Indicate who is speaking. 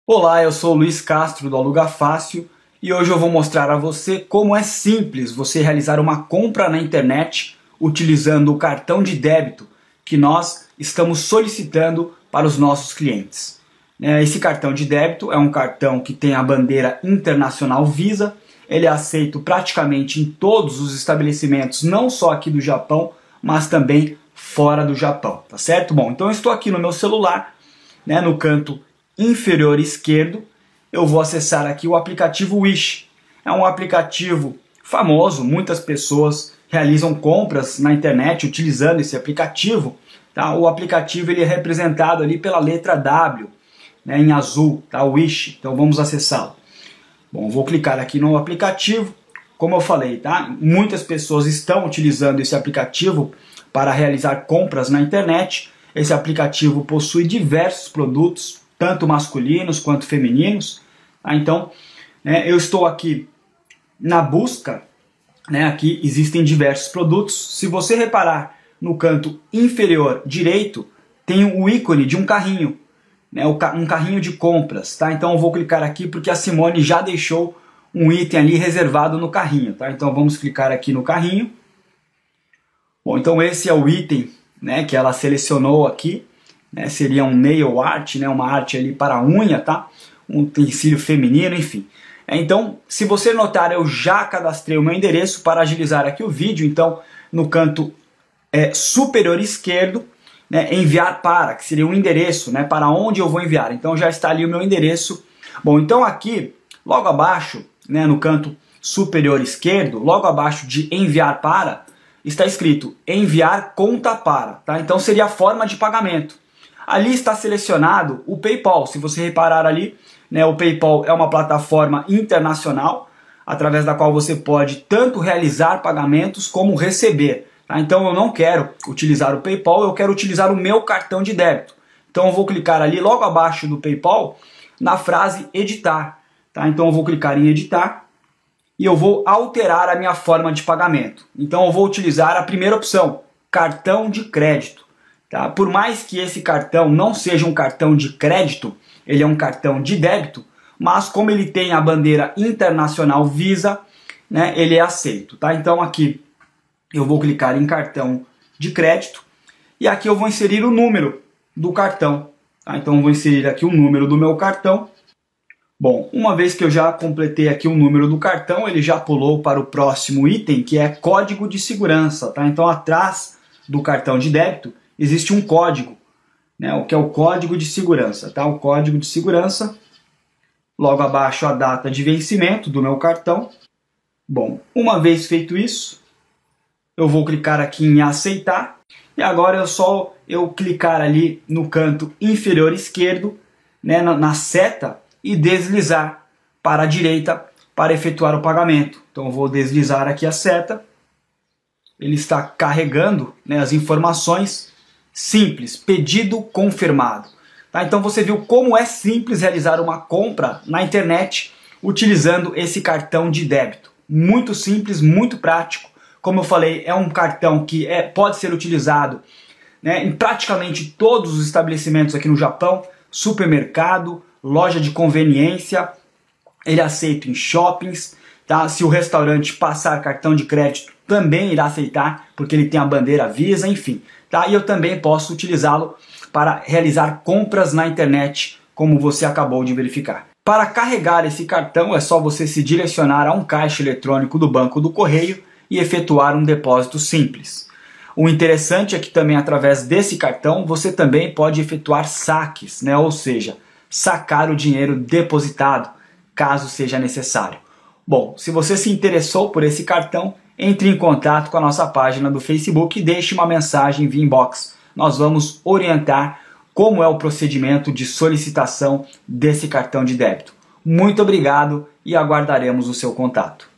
Speaker 1: Olá, eu sou o Luiz Castro do Aluga Fácil e hoje eu vou mostrar a você como é simples você realizar uma compra na internet utilizando o cartão de débito que nós estamos solicitando para os nossos clientes. Esse cartão de débito é um cartão que tem a bandeira internacional Visa, ele é aceito praticamente em todos os estabelecimentos, não só aqui do Japão, mas também fora do Japão, tá certo? Bom, então eu estou aqui no meu celular, no canto inferior esquerdo, eu vou acessar aqui o aplicativo Wish. É um aplicativo famoso, muitas pessoas realizam compras na internet utilizando esse aplicativo. Tá? O aplicativo ele é representado ali pela letra W, em azul, tá? Wish. Então vamos acessá-lo. Bom, vou clicar aqui no aplicativo. Como eu falei, tá? Muitas pessoas estão utilizando esse aplicativo para realizar compras na internet. Esse aplicativo possui diversos produtos, tanto masculinos quanto femininos. Tá? Então, eu estou aqui na busca, aqui existem diversos produtos. Se você reparar no canto inferior direito, tem o ícone de um carrinho, um carrinho de compras. Tá? Então eu vou clicar aqui porque a Simone já deixou um item ali reservado no carrinho. Tá? Então vamos clicar aqui no carrinho. Bom, então esse é o item que ela selecionou aqui. Seria um nail art, uma arte ali para a unha, tá? Um utensílio feminino, enfim. Então, se você notar, eu já cadastrei o meu endereço para agilizar aqui o vídeo. Então, no canto superior esquerdo, enviar para, que seria um endereço, para onde eu vou enviar. Então, já está ali o meu endereço. Bom, então aqui, logo abaixo, no canto superior esquerdo, logo abaixo de enviar para, está escrito enviar conta para, tá? Então, seria a forma de pagamento. Ali está selecionado o PayPal. Se você reparar ali, o PayPal é uma plataforma internacional através da qual você pode tanto realizar pagamentos como receber. Tá? Então eu não quero utilizar o PayPal, eu quero utilizar o meu cartão de débito. Então eu vou clicar ali logo abaixo do PayPal na frase editar. Tá? Então eu vou clicar em editar e eu vou alterar a minha forma de pagamento. Então eu vou utilizar a primeira opção, cartão de crédito. Tá? Por mais que esse cartão não seja um cartão de crédito, ele é um cartão de débito, mas como ele tem a bandeira internacional Visa, ele é aceito. Tá? Então aqui eu vou clicar em cartão de crédito e aqui eu vou inserir o número do cartão. Tá? Então eu vou inserir aqui o número do meu cartão. Bom, uma vez que eu já completei aqui o número do cartão, ele já pulou para o próximo item, que é código de segurança. Tá? Então atrás do cartão de débito existe um código, o que é o código de segurança. Tá? O código de segurança, logo abaixo a data de vencimento do meu cartão. Bom, uma vez feito isso, eu vou clicar aqui em aceitar. E agora é só eu clicar ali no canto inferior esquerdo, na seta, e deslizar para a direita para efetuar o pagamento. Então eu vou deslizar aqui a seta. Ele está carregando as informações. Simples, pedido confirmado. Tá? Então você viu como é simples realizar uma compra na internet utilizando esse cartão de débito. Muito simples, muito prático. Como eu falei, é um cartão que pode ser utilizado em praticamente todos os estabelecimentos aqui no Japão, supermercado, loja de conveniência, ele é aceito em shoppings. Tá? Se o restaurante passar cartão de crédito, também irá aceitar, porque ele tem a bandeira Visa, enfim. Tá? E eu também posso utilizá-lo para realizar compras na internet, como você acabou de verificar. Para carregar esse cartão, é só você se direcionar a um caixa eletrônico do Banco do Correio e efetuar um depósito simples. O interessante é que também através desse cartão, você também pode efetuar saques, ou seja, sacar o dinheiro depositado, caso seja necessário. Bom, se você se interessou por esse cartão, entre em contato com a nossa página do Facebook e deixe uma mensagem via inbox. Nós vamos orientar como é o procedimento de solicitação desse cartão de débito. Muito obrigado e aguardaremos o seu contato.